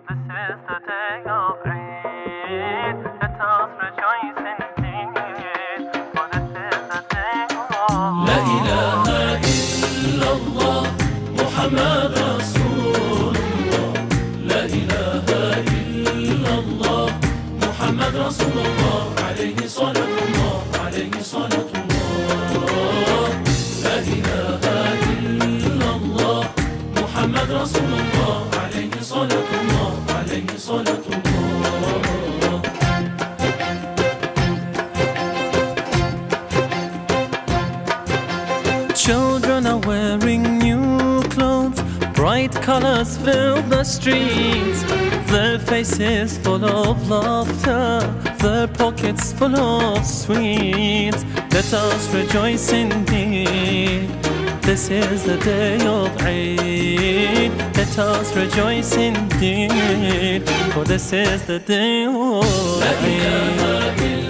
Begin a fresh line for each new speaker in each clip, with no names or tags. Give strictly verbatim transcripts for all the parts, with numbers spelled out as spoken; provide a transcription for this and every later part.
لا إله إلا الله محمد رسول الله لا إله إلا الله محمد رسول الله عليه صلاة الله عليه صلاة الله لا إله إلا الله محمد رسول الله عليه صلاة الله عليه صلاة الله.
Children are wearing new clothes, bright colors fill the streets, their faces full of laughter, their pockets full of sweets. Let us rejoice indeed, this is the day of Eid. Let us rejoice indeed, for this is the day of Eid.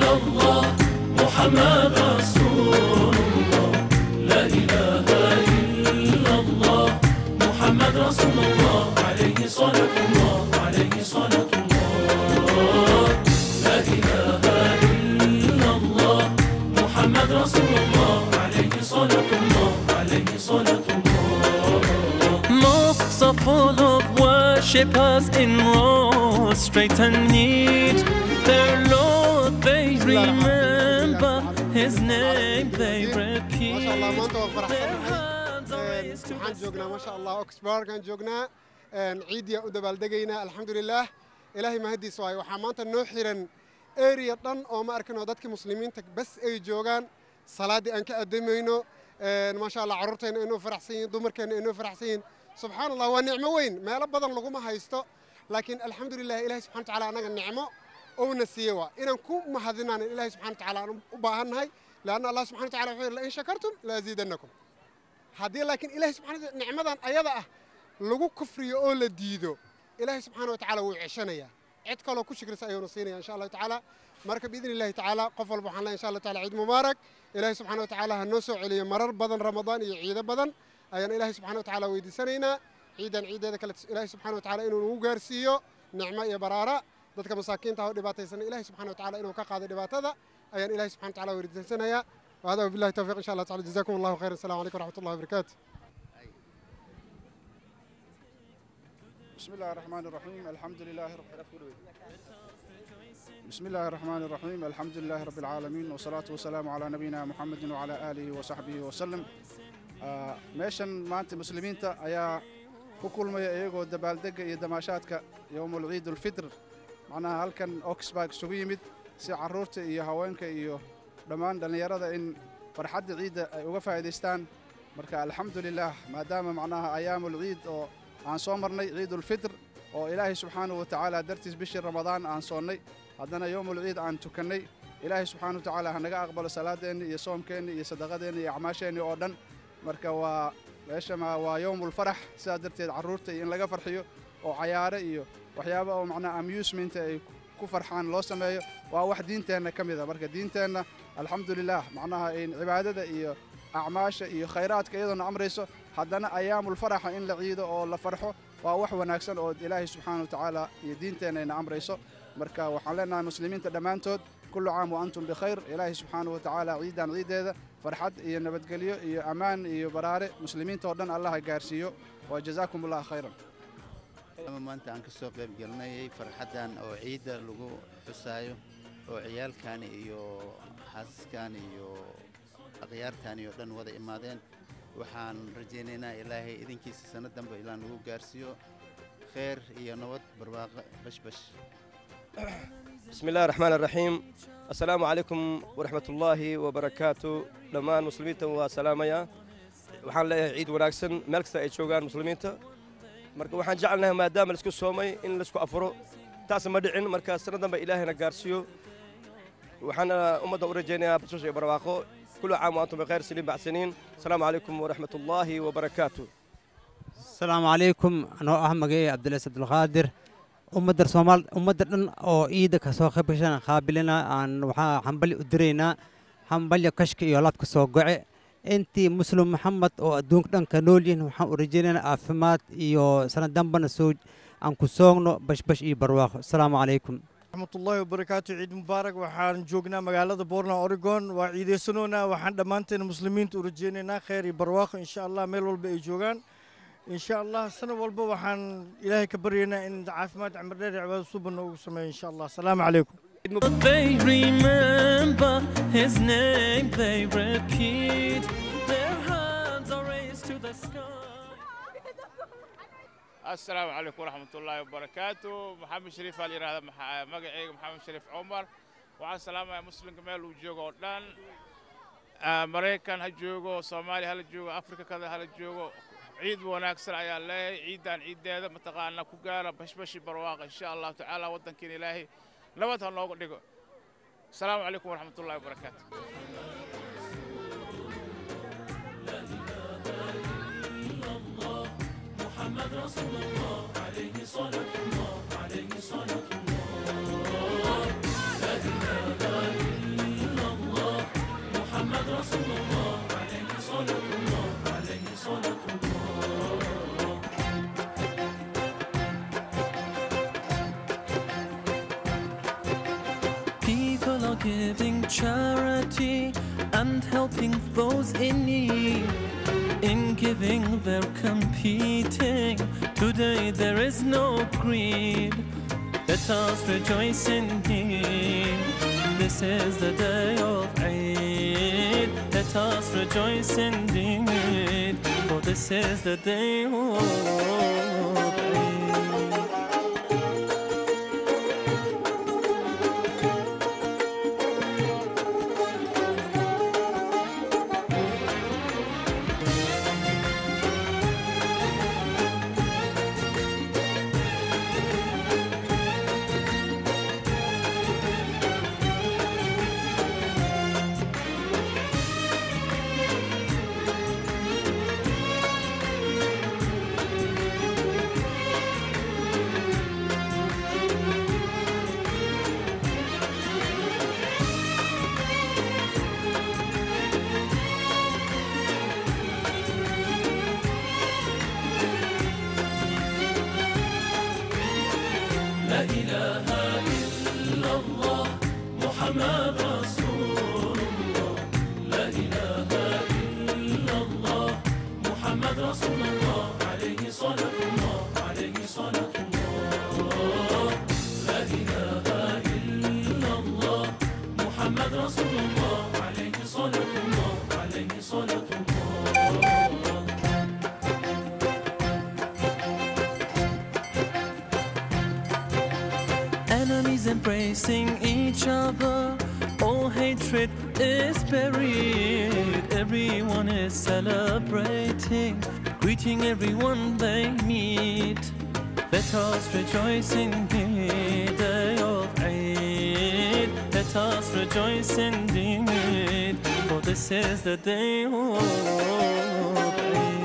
محمد رسول الله لا إله إلا الله محمد رسول الله عليه صلاة الله عليه صلاة الله لا إله إلا الله محمد رسول الله عليه صلاة الله عليه صلاة الله.
Mosques are full of worshippers in rows, straight and neat. Their Lord they remember, His name they repeat.
ما شاء الله ما أنت فرحان waxaan joognaa ma sha Allah Oxford kan joognaa ciidiya u dabaaldegayna alxamdulillaah ilaahay mahadiis waay waxaa maanta noo xiran area dhan oo ma arkano dadka muslimiinta bas ay joogaan salaadii aan ka adeemayno ma sha Allah carruurteena inuu faraxsan yihiin dumarkeena inuu faraxsan yihiin subxaanallah waa nicmo weyn meelo badan laguma haysto laakiin alxamdulillaah ilaahay subxaanahu wa ta'aala anaga nicmo oo na siiyay waa inaan ku mahadinaan ilaahay subxaanahu wa ta'aala u baahannahay laana Allah subxaanahu wa ta'aala wuxuu yiri la in shakartum la aziidannakum haddii laakiin ilaahay subxaanahu nicmadan ayada ah lagu kufriyo oo la diido ilaahay subxaanahu wa ta'aala wuu ceshanayaa cid kale ku shikrisa ayuu siinaya insha Allah ta'aala marka biidnillaahi ta'aala qof walba waxaan leeyahay insha Allah ta'aala ciid mubaarak ilaahay subxaanahu wa ta'aala ha noo soo celiyo marar badan ramadaan iyo ciido badan ayaan ilaahay subxaanahu wa ta'aala weydiisanaynaa ciidan ciideeda kale ilaahay subxaanahu wa ta'aala inuu nagu gaarsiiyo nicmo iyo baraara dadka masaakiinta oo dhibaataysan ilaahay subxaanahu wa ta'aala inuu ka qaado dhibaatada ayaan ilaahay subxaanahu wa ta'aala weydiisanayaa وهذا وبالله التوفيق إن شاء الله تعالى جزاكم الله خيرا السلام عليكم ورحمة الله وبركاته.
بسم الله الرحمن الرحيم الحمد لله رب بسم الله الرحمن الرحيم الحمد لله رب العالمين والصلاة والسلام على نبينا محمد وعلى آله وصحبه وسلم. meeshan maanta muslimiinta ayaa ku kulmaya iyagoo dabaaldega iyo damaashaadka yowmul ciid ulfitr macnaha halkan Oxford isugu yimid si carruurta iyo haweenka iyo dhammaan dhalinyarada in farxadda ciidda ay uga faa'iidaystaan marka alxamdulillaah maadaama macnaha ayaamul ciid oo aan soo marnay ciidul fitr oo ilaahay subxaanahu wa ta'aala dartiis bishii ramadaan aan soonnay haddana yowmul ciid aan tukannay ilaahay subxaanahu wa ta'aala ha naga aqbalo salaadeenna iyo soomkeenna iyo sadaqadeenna iyo acmaasheenna oo dhan marka waa meesha waa yowmul farax sidaa darteed carruurta in laga farxiyo oo cayaare iyo waxyaabo oo macnaha amusement ay ku farxaan loo sameeyo waa wax diinteenna ka mid ah marka diinteenna alxamdulillaah macnaha in cibaadada iyo acmaasha iyo khayraadka iyadoona amrayso haddana ayaamul faraxa in la ciido oo la farxo waa wax wanaagsan oo ilaahay subxaanahu wa ta'aala iyo diinteenna ina amrayso marka waxaan leenahay muslimiinta dhammaantood kullu caam wa antum bikhayr ilaahay subxaanahu wa ta'aala ciidan ciideeda farxad iyo nabadgelyo iyo ammaan iyo baraare muslimiinta oo dhan allaha gaarsiiyo wa jazaakumullahu khayran.
maanta aan ka soo qayb galnay farxadan oo ciida lagu xusaayo oo ciyaalkan iyo xaaskan iyo aqyaartan iyo dhan wada imaadeen waxaan rajaynaynaa ilaahay idinkiisa sanadanba ilaa nagu gaarsiiyo khayr iyo nabad barwaaqo bashbash.
بسم الله الرحمن الرحيم السلام عليكم ورحمة الله وبركاته دمان مسلمين وسلاميا وحان لها عيد وناكسن ملكسة اي شوغان مسلمين marka waxaan jecelnahay maadaama la isku soomay in la isku afuro taas ma dhicin marka sanadan ba ilaahayna gaarsiyo waxaana ummadda u rajaynayaa basasha iyo barwaaqo kullu caam wa antum bi khayr saliim ba'saniin assalaamu calaykum wa rahmatullaahi wa barakaatuh.
assalaamu calaykum anoo ah magacay Cabdulaziz Abdulqaadir ummadda Soomaal ummadda dhan oo ciida ka soo qaybgashan qaabilina aan waxa xambali u direynaa xambali kashka iyo laad ka soo go'e intii muslim maxamed oo adduunka dhanka nool yihiin waxaan u rajaynaynaa caafimaad iyo sanad dambana soo aan ku soogno bashbash iyo barwaaqo asalaamu calaykum
ورحمة الله وبركاته عيد مبارك وحان جوجنا مقالة بورنا أوريغون وعيد سنونا وحان دمانتين المسلمين تورجيننا خير برواق إن شاء الله ميل والبا جوجان إن شاء الله سنة والبا وحان إلهي كبرينا إن عافمات عمر دير عباد صوبنا وسمي إن شاء الله السلام عليكم.
They remember his name, they repeat, their hands are raised to the sky.
السلام عليكم ورحمة الله وبركاته. محمد شريف علي هذا مقعي محمد شريف عمر. وعلى السلامة يا مسلم كمال وجوجو دان. أمريكان هالجوجو، صومالي هالجوجو، أفريقيا كذا هالجوجو. عيد وناكسر عيال الله، عيدان عيد هذا متقالنا كوجارا بش بش برواق إن شاء الله تعالى ودن كين إلهي. نبتها نوقف دقو. السلام عليكم ورحمة الله وبركاته.
محمد رسول الله عليه صلاة الله عليه صلاة الله لا إله إلا الله محمد رسول الله عليه صلاة الله عليه صلاة الله.
People are giving charity and helping those in need. In giving, they're competing. Today there is no greed. Let us rejoice in Him. This is the day of Eid. Let us rejoice indeed. For this is the day of Eid.
لا إله إلا الله محمد رسول الله لا إله إلا الله محمد رسول الله عليه صلاة الله عليه صلاة الله لا إله إلا الله محمد رسول الله عليه صلاة الله عليه صلاة الله.
Enemies embracing each other, all hatred is buried. Everyone is celebrating, greeting everyone they meet. Let us rejoice in the day of Eid. Let us rejoice indeed, for this is the day of Eid.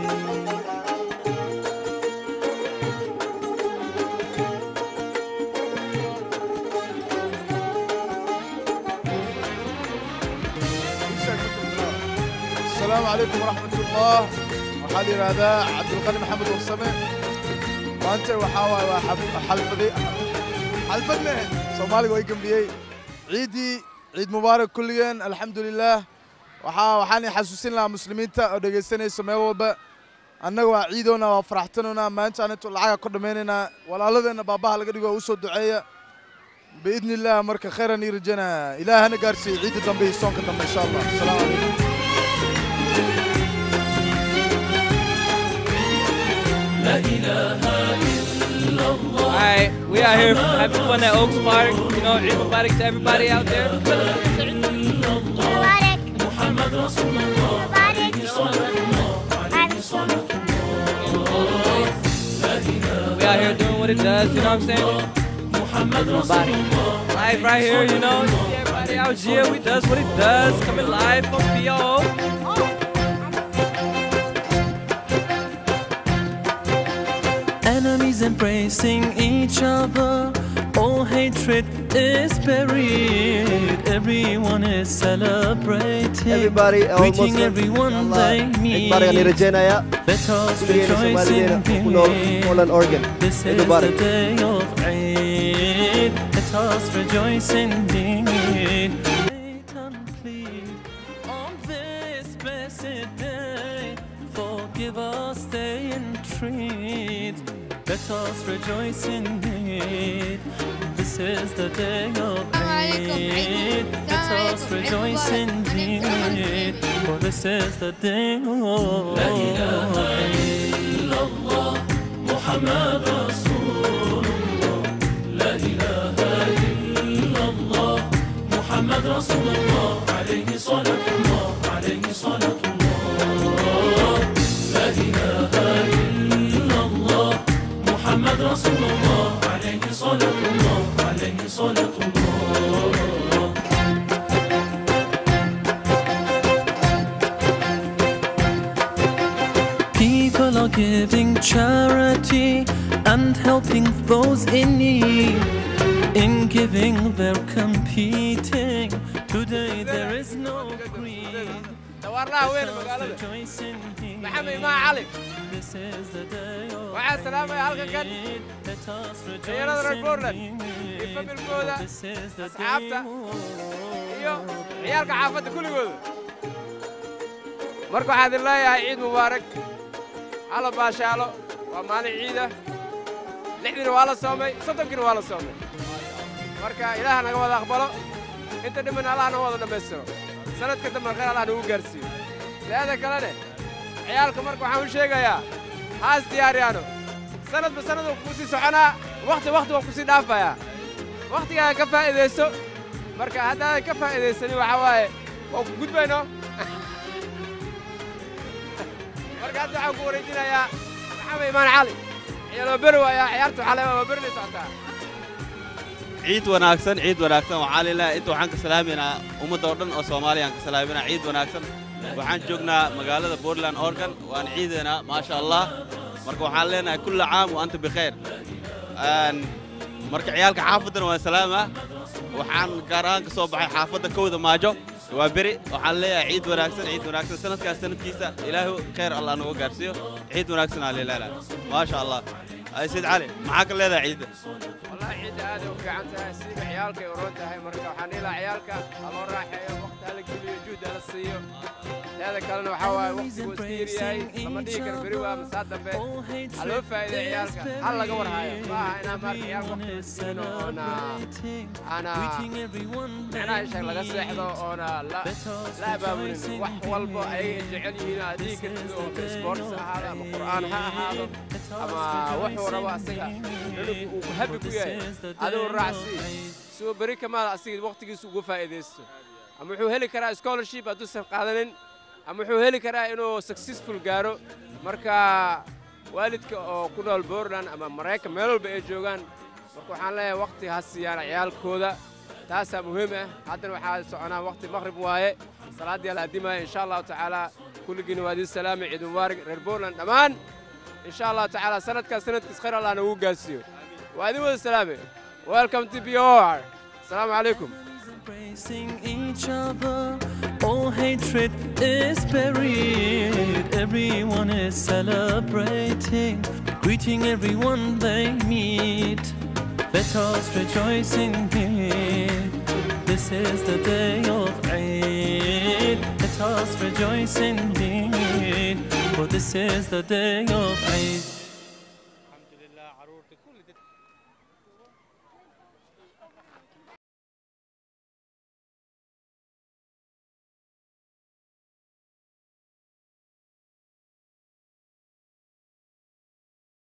السلام عليكم ورحمة الله. وحالي هذا عبد الغني محمد وسامة. وأنت وحاوى وحلفدي حلفدنا سومالي ويكم بيي عيدي عيد مبارك كليا الحمد لله. وحا وحاني حسوسين لها مسلمين تا ودقيستين يسميوا با أنه عيدنا وفرحتنا ما أنت أنا تطلع قدميننا ولا لذنا باباها لقدوا وسوا الدعية بإذن الله مركز خيرا يرجنا إلهنا قارسي عيد الدنبي صونك الدنبي إن شاء الله. السلام عليكم.
لا إله إلا الله.
Alright, we are here having fun at Oaks Park. You know, Eid Mubarak to everybody out there.
محمد رسول الله عليه صلاة الله عليه صلاة الله.
We out here doing what it does, you know what I'm saying?
محمد رسول الله.
Live right here, you know. See everybody out here, we does what it does. Coming live from P O.
Enemies embracing each other, all all hatred is buried. Everyone is celebrating.
Everybody,
greeting everyone they meet. Let us rejoice in Eid. This is the day of Eid. Let us rejoice in Eid. On this blessed day, forgive us the entreat. Let us rejoice in Eid. This is the day of Eid. Let us rejoice in Eid. For this is the day of
La ilaha illallah Muhammad Rasulullah. La ilaha illallah Muhammad Rasulullah. Alayhi salatullah, alayhi salatullah. La ilaha illallah محمد رسول الله عليه صلاة الله عليه صلاة الله.
People are giving charity and helping those in need. In giving they're competing. Today there is no greed.
محمد إمام علي وعلى السلامة يا حلقة كان هي نظر البورلاند يفهم الجودة أصحابته إيو عيالك حافظة كل جودة مركو حاد الله يا عيد مبارك على باشالو ومالي عيدة لحدنا ولا صومي صدقنا ولا صومي مركا إلهنا قوة أقبله أنت دمنا الله نوضنا بسره سنة كتب من خير الله نوو قرسي لهذا كلامه عيالكم مركو حاول شيء يا هاس دياريانو سند بسند وكوسي سحنا وقت وقت وكوسي دافع يا وقت يا كفا إذا سو مركا هذا كفا إذا سني وحواي وجود بينه مركا هذا حقول ردينا يا محمد إيمان علي يا بروا يا عيالته على برني ساعتها
عيد وناكسن عيد وناكسن وعلي لا أنتوا عنك سلامنا ومدورنا أو سومالي عنك سلامنا عيد وناكسن waxaan joognaa magaalada Portland Oregon waan ciidana ma sha Allah marka waxaan leenahay kullu caam wa anta bikhair aan marka ciyaalka xaafadana waa salaama waxaan gaaraan ka soo baxay xaafada kooda maajo waa bari waxaan leeyahay ciid wanaagsan ciid wanaagsan sanadkaas sanadkiisa ilaahu khair Allah nagu gaarsiyo ciid wanaagsan aan leeyahay ma sha Allah ay sid cali maxaa ka leedahay ciid
والله عيد هذا وفعنتها سيب عيالك يورونتها هاي مركب حنيلة عيالك الله رايح وقت هلك جود على الصيف هذا كلنا وحوا وقت وسيري هاي لما ديك البريوة مساعدة به حلو فايدة عيالك حلا جور هاي ما أنا ما عيال وقت السنة أنا أنا أنا إيش لقى سحده أنا لا لا بابين وح والبا أي جعلي هنا ديك السبورت هذا القرآن هذا أما وح وروا سجى وهبك وياه هذا الرأسي سو بريك ما أصير وقت يسوق فائدته أما هو هلي كرا scholarship أدوس قادرين أما هو هلي كرا إنه successful جارو مركا والدك كنا البورلان أما مرايك ميلول بيجوجان مركو حنا وقت هالسيارة عيال كودا تاسع مهمة حتى وحال سعنا وقت المغرب واي صلاة ديال الدماء إن شاء الله تعالى كل جنوادي السلام عيد مبارك البورلان أمان إن شاء الله تعالى سنة كسنة خير الله نوجد جالسيو وهذه هو السلامة welcome to B O R السلام عليكم
Embracing each other, all hatred is buried. Everyone is celebrating, greeting everyone they meet. Let us rejoice in Eid. This is the day of Eid. Let us rejoice in Eid. For this is the day of Eid.